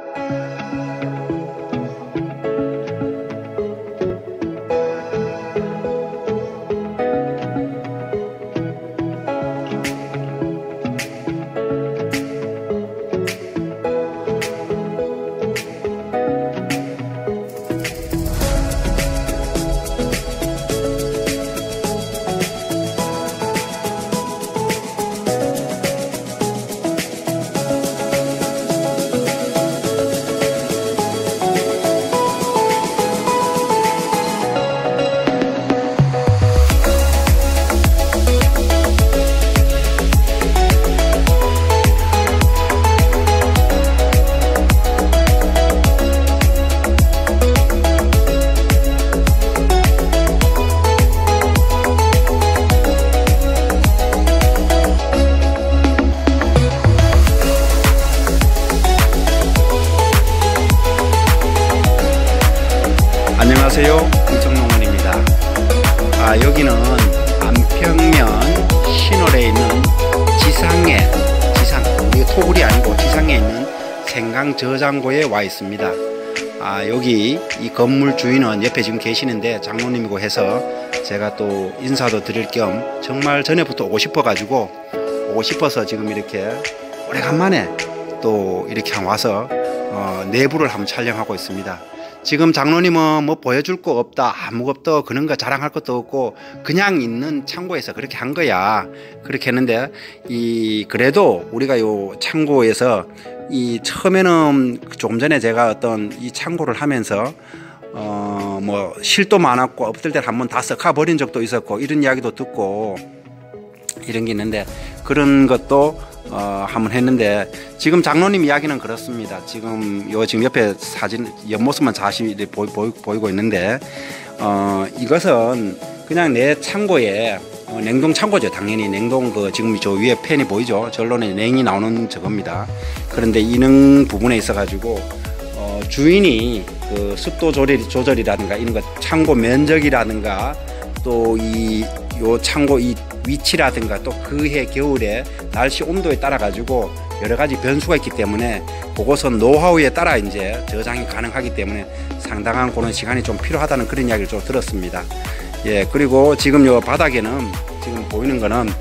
안녕하세요, 흥청농원입니다. 여기는 안평면 신월에 있는 지상, 우리 토굴이 아니고 지상에 있는 생강 저장고에 와 있습니다. 여기 이 건물 주인은 옆에 지금 계시는데 장로님이고 해서 제가 또 인사도 드릴 겸 정말 전에부터 오고 싶어서 지금 이렇게 오래간만에 또 이렇게 와서 내부를 한번 촬영하고 있습니다. 지금 장로님은 뭐 보여줄 거 없다, 아무것도 그런 거 자랑할 것도 없고 그냥 있는 창고에서 그렇게 한 거야. 그렇게 했는데 그래도 우리가 요 창고에서 처음에는 조금 전에 제가 어떤 이 창고를 하면서 뭐 실도 많았고 없을 때 한번 다 썩어 버린 적도 있었고 이런 이야기도 듣고 이런 게 있는데 그런 것도 한번 했는데 지금 장로님 이야기는 그렇습니다. 지금 옆에 사진 옆모습만 자세히 보이고 있는데 이것은 그냥 내 창고에 냉동 창고죠. 당연히 냉동 지금 저 위에 팬이 보이죠. 전론에 냉이 나오는 저겁니다. 그런데 이능 부분에 있어 가지고 주인이 그 습도 조절이라든가 이런 것 창고 면적이라든가 또 요 창고 이 위치라든가 또 그해 겨울에 날씨 온도에 따라 가지고 여러 가지 변수가 있기 때문에 그것은 노하우에 따라 이제 저장이 가능하기 때문에 상당한 그런 시간이 좀 필요하다는 그런 이야기를 좀 들었습니다. 예, 그리고 지금 요 바닥에는 지금 보이는 거는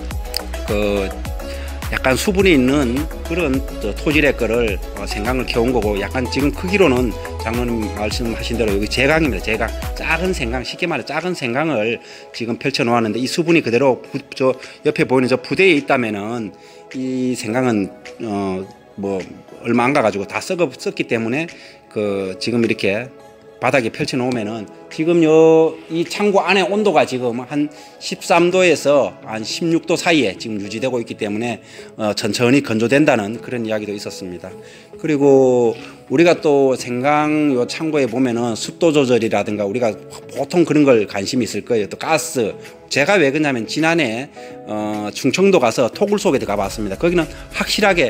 약간 수분이 있는 그런 토질의 거를 생강을 캐온 거고 약간 지금 크기로는 장로님 말씀하신 대로 여기 제강입니다. 제강, 작은 생강, 쉽게 말해 작은 생강을 지금 펼쳐 놓았는데 이 수분이 그대로 저 옆에 보이는 저 부대에 있다면은 이 생강은 뭐 얼마 안 가가지고 다 썩기 때문에 지금 이렇게 바닥에 펼쳐 놓으면은 지금 이 창고 안에 온도가 지금 한 13도에서 한 16도 사이에 지금 유지되고 있기 때문에 천천히 건조된다는 그런 이야기도 있었습니다. 그리고 우리가 또 생강 요 창고에 보면은 습도 조절이라든가 우리가 보통 그런 걸 관심이 있을 거예요. 또 가스. 제가 왜 그러냐면 지난해 충청도 가서 토굴 속에 들어가 봤습니다. 거기는 확실하게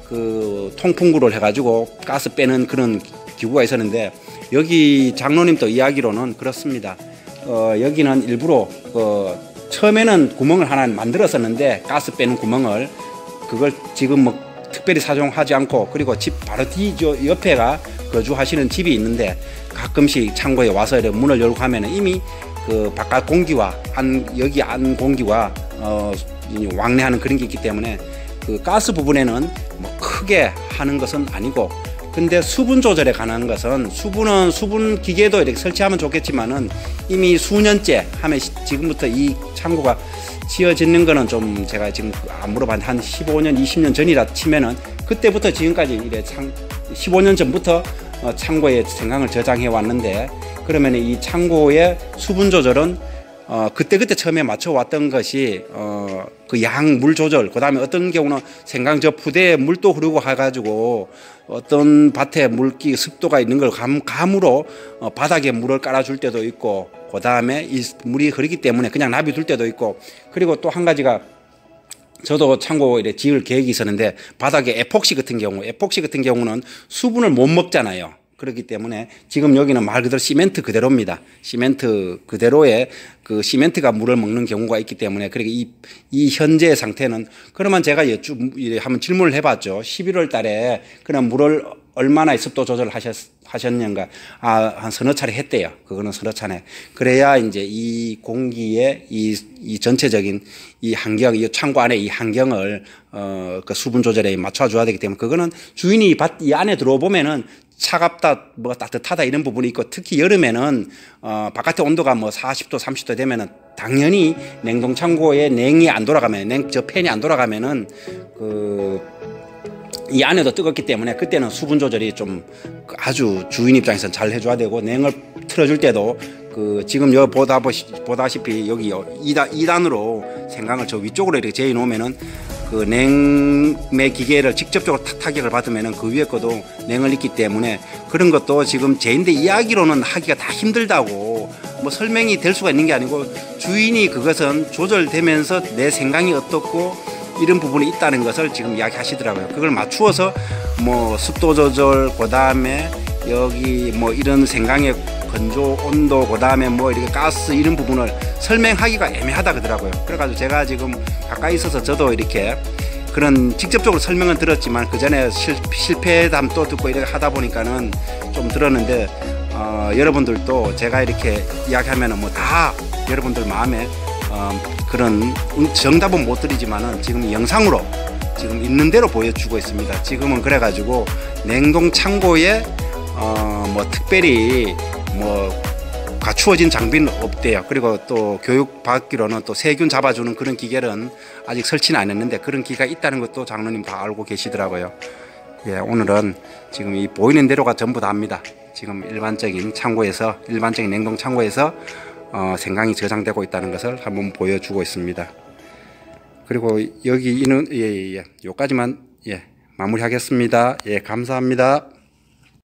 통풍구를 해가지고 가스 빼는 그런 기구가 있었는데 여기 장로님 또 이야기로는 그렇습니다. 여기는 일부러 처음에는 구멍을 하나 만들었었는데 가스 빼는 구멍을 그걸 지금 뭐 특별히 사용하지 않고 그리고 집 바로 옆에가 거주하시는 집이 있는데 가끔씩 창고에 와서 이렇게 문을 열고 하면은 이미 바깥 공기와 여기 안 공기와 왕래하는 그런 게 있기 때문에 가스 부분에는 뭐 크게 하는 것은 아니고 근데 수분 조절에 관한 것은 수분 기계도 이렇게 설치하면 좋겠지만은 이미 수년째 하면 지금부터 이 창고가 지어지는 거는 좀 제가 지금 안 물어봤는데 한 15년 20년 전이라 치면은 그때부터 지금까지 이래 15년 전부터 창고에 생강을 저장해 왔는데 그러면 이 창고의 수분 조절은 그때 처음에 맞춰왔던 것이 그 양 물 조절 그 다음에 어떤 경우는 생강 저 부대에 물도 흐르고 해가지고 어떤 밭에 물기 습도가 있는 걸 감으로 바닥에 물을 깔아줄 때도 있고 그 다음에 이 물이 흐르기 때문에 그냥 놔둘 때도 있고 그리고 또 한 가지가 저도 창고 이래 지을 계획이 있었는데 바닥에 에폭시 같은 경우는 수분을 못 먹잖아요. 그렇기 때문에 지금 여기는 말 그대로 시멘트 그대로입니다. 시멘트 그대로의 시멘트가 물을 먹는 경우가 있기 때문에 그러니까 이 현재 상태는 그러면 제가 한번 질문을 해봤죠. 11월 달에 그냥 물을 얼마나 습도 조절을 하셨는가. 한 서너 차례 했대요. 그거는 서너 차례. 그래야 이제 이 공기의 이 전체적인 이 환경, 이 창고 안에 이 환경을, 그 수분 조절에 맞춰줘야 되기 때문에 그거는 주인이 이 안에 들어보면은 차갑다, 뭐 따뜻하다 이런 부분이 있고 특히 여름에는, 바깥의 온도가 뭐 40도, 30도 되면은 당연히 냉동 창고에 냉이 안 돌아가면, 저 팬이 안 돌아가면은 이 안에도 뜨겁기 때문에 그때는 수분 조절이 좀 아주 주인 입장에서는 잘 해줘야 되고 냉을 틀어줄 때도 지금 여기 보다시피 여기 2단으로 생강을 저 위쪽으로 이렇게 재어 놓으면은 그 냉매 기계를 직접적으로 타격을 받으면은 그 위에 것도 냉을 입기 때문에 그런 것도 지금 제인데 이야기로는 하기가 다 힘들다고 뭐 설명이 될 수가 있는 게 아니고 주인이 그것은 조절되면서 내 생강이 어떻고 이런 부분이 있다는 것을 지금 이야기하시더라고요. 그걸 맞추어서 뭐 습도 조절, 그 다음에 여기 뭐 이런 생강의 건조 온도, 그 다음에 뭐 이렇게 가스 이런 부분을 설명하기가 애매하다 그러더라고요. 그래가지고 제가 지금 가까이 있어서 저도 이렇게 그런 직접적으로 설명은 들었지만 그 전에 실패담도 듣고 이렇게 하다 보니까는 좀 들었는데, 여러분들도 제가 이렇게 이야기하면은 뭐 다 여러분들 마음에 그런 정답은 못 드리지만은 지금 영상으로 지금 있는 대로 보여주고 있습니다. 지금은 그래가지고 냉동 창고에 뭐 특별히 뭐 갖추어진 장비는 없대요. 그리고 또 교육 받기로는 또 세균 잡아주는 그런 기계는 아직 설치는 안 했는데 그런 기계가 있다는 것도 장로님 다 알고 계시더라고요. 예, 오늘은 지금 이 보이는 대로가 전부 다입니다. 지금 일반적인 창고에서, 일반적인 냉동 창고에서 생강이 저장되고 있다는 것을 한번 보여주고 있습니다. 그리고 여기는 요까지만 마무리하겠습니다. 예, 감사합니다.